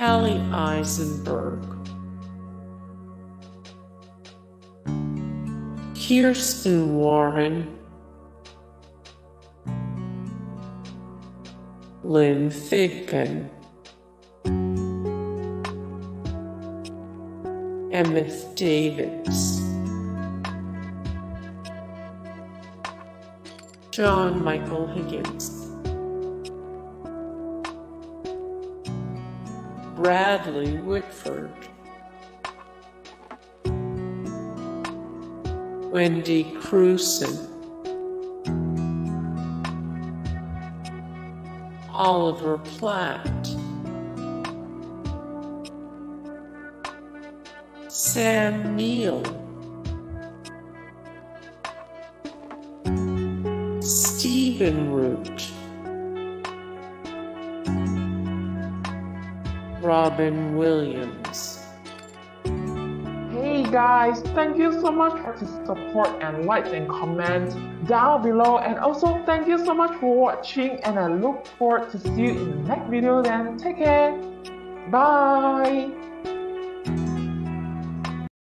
Hallie Eisenberg, Kirsten Warren, Lynn Thigpen, Emmett Davis, John Michael Higgins, Bradley Whitford, Wendy Cruson, Oliver Platt, Sam Neill, Stephen Root, Robin Williams. Hey guys, thank you so much for the support and likes and comments down below, and also thank you so much for watching, and I look forward to see you in the next video. Then take care, bye.